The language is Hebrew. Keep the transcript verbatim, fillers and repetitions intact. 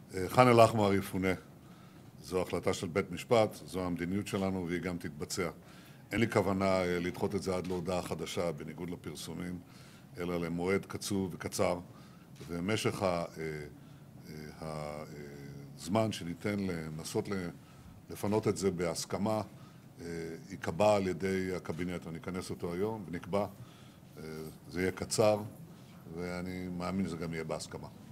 ח'אן אל-אחמר יפונה. זו החלטה של בית משפט, זו המדיניות שלנו והיא גם תתבצע. אין לי כוונה לדחות את זה עד להודעה חדשה, בניגוד לפרסומים, אלא למועד קצוב וקצר, ומשך הזמן שניתן לנסות לפנות את זה בהסכמה ייקבע על ידי הקבינט. אני אכנס אותו היום ונקבע. זה יהיה קצר, ואני מאמין שזה גם יהיה בהסכמה.